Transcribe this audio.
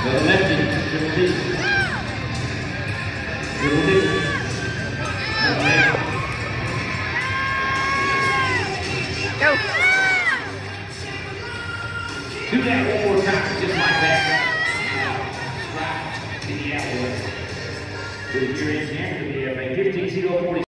the lefty, Triple D. Triple D. Okay. Go. Do that one more time, just like that. Right. To the outlet. To the near end, and to the 15-0-40.